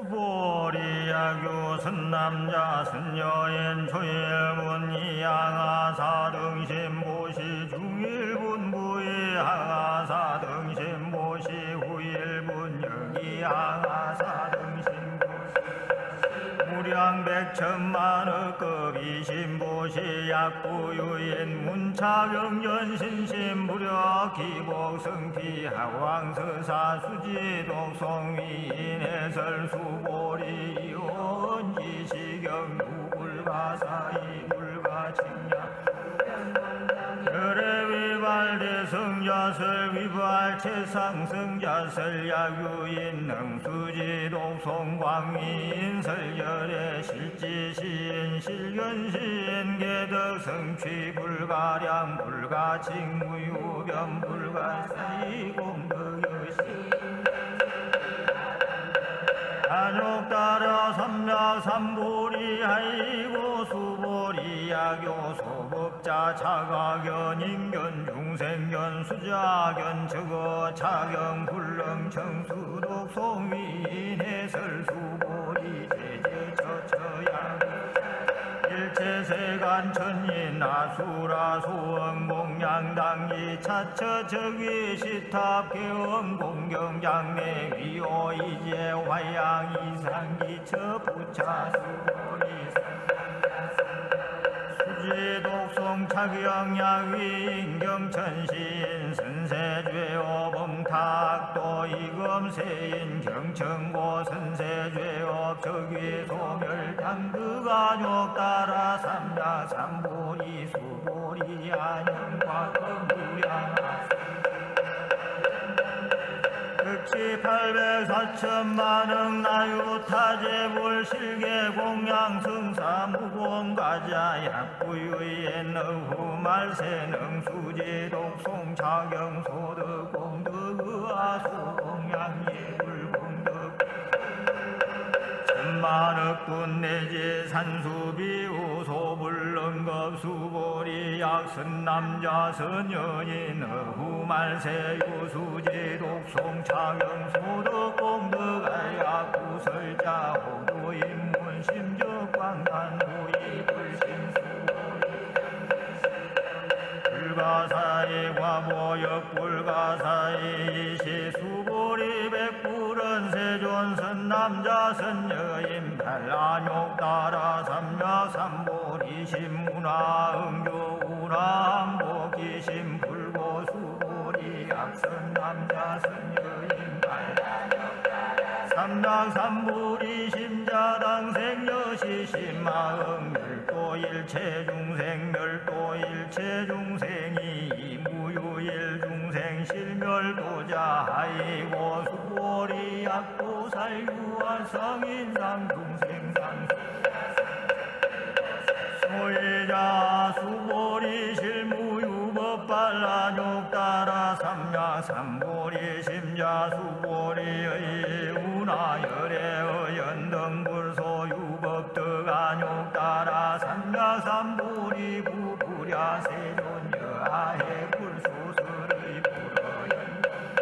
수보리야교 선남자 선여인 초일문 이항하사 등신보시 중일분부의 항하사 등신보시 후일분 여기항하사 등신보시 무량백천만억급 이신보시 약부유인 문차경전 신신무력 기복성피 하왕서사 수지독송위인 해설수보리 이온지시경 누불가사이 불가칭야 열애위발대성자설 위발체상성자설 야유인 능수지독송광위인 설열애 실지시인 실견시인 개덕성취 불가량 불가칭무유변 불가사이 공덕여시 안욕따라 삼략삼보리 하이고 수보리 야교 소법자 차가견 인견 중생견 수자견 적어 차경 불능 청수독 송위인 해설 수보리 제제처처양 일체세간 천인 아수라 소원 공양당이 차처 적위 시탑 개원 공경장내 위오 이제 화양 이상기처 부차 수보리 수지독송 차경야위 인경천신 선세죄업 범탁도 이검세인 경천고 선세죄업 적위 소멸당득아욕 따라 삼야삼보리 수보리 안영과 금부양하사 극치 800사천만억 나유타제불 실계공양 승사무공가자 약부유의 너후말세 능수지독송 차경소득공덕의아수공양예불공덕 천만억분 내지 산수비우소불능급 수보리 약선남자 선여인 너후말세 유수지독송 차경소득공덕아야구설자 호구인문 심적광단부이불신수보리 불가사이 과보역 불가사이 이시수보리 백불은 세존선 남자 선여인 발란욕 따라 삼야삼보리 신문화 응교우람보기 신불고수보리 약선 남자 선여인 발란욕 따라 삼락삼보리 심자당생여시 신마응 멸도 일체중생 멸도 일체중생이 이무유일중생 실멸도자 하이고 수보리 약도살유한 성인상중생상 소유자 수보리 실무유법발란욕 따라 삼야삼보리 심자 수보리의 운하열애의 연등불소 유법득안욕 따라 삼야삼보리 부부랴 세존여하해 불소설의 불어연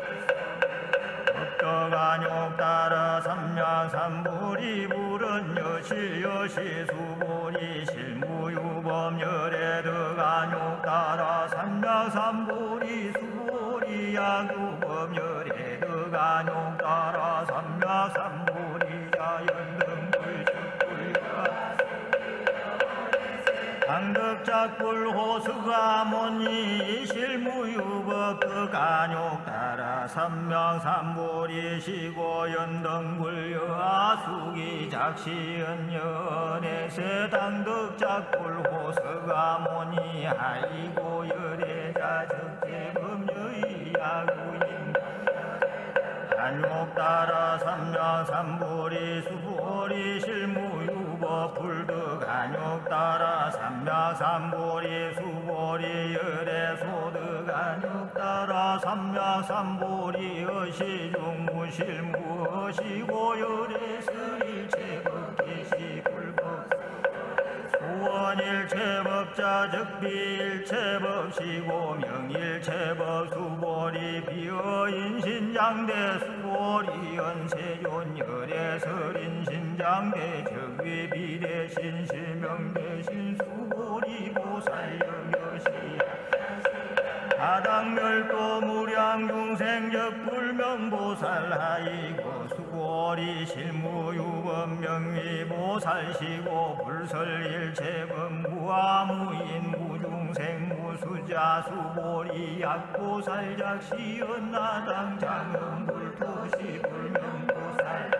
법득안욕 따라 삼야삼보리 불은 여시여시 수보리 실무유법 열애득안욕 따라 삼야삼보리 수보리 야구법 열애득안욕 따라 삼야삼보리 자연등불식불가 당덕작불 호수가모니 실무유법 득안욕 따라 삼명삼보리 시고 연등불 여하수기 작시연연에세 당덕작불 호수가모니 하이고 열애자 적재범여의 야구인 안욕 따라 삼야삼보리 수보리 실무유법 불득안욕 따라 삼야삼보리 수보리 열애소득안욕 따라 삼야삼보리 어시중무실무어시고 열애설일체법계시불법 소원일체법 법자 즉비일체법시고 명일체법 수보리 비어인신장대 수보리 연세존 열애설인신장대 적위비대신 실명대신 수보리 보살여여시 다당멸도 무량중생적 불명보살하이고 수고리 실무유법 명위보살시고 불설일체법 무아무인 무중생 무수자 수보리 약보살작시연나당 장엄불도시 불명보살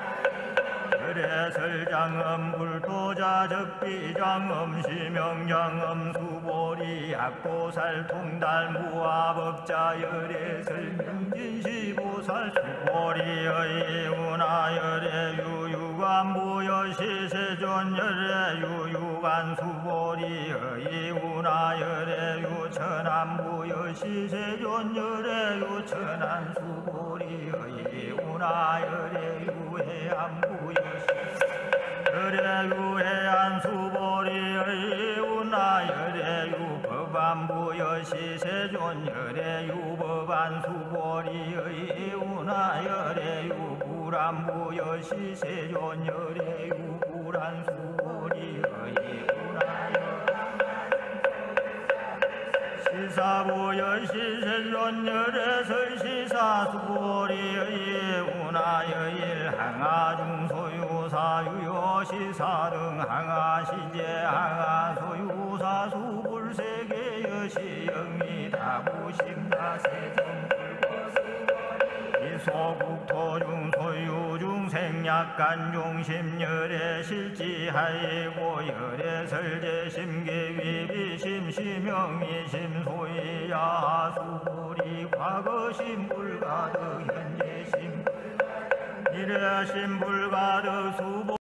열애설장엄 불도자 적비장엄 시명장엄 수보리 약보살 통달 무아법자 열애설 명진시보살 수보리의 운하 열애유유관 무여시세존 열애유유관 수보리의 운하 열애유 천안 무여시세존 열애유 천안 수보리의 운하 열애유 해안 무여시 열애유해안 수보리의 운하 열애유 법안부여시 세존 열애유 법안 수보리의 운하 열애유 불안부여시 세존 열애유 불안 수보리의 운하 시사부여시 세존 열애설 시사 수보리의 운하 열일 항아중 소유사 유여시사 등 항아시제 항아소유사 수불세계 여시 영미 다부심다 세종불고 이소국토중 소유중 생약간중심 열애실지하이고 열애설제심계위비심 시명이심 소이야 수불이 과거심 불가득 현재심 이래심 불가득 수보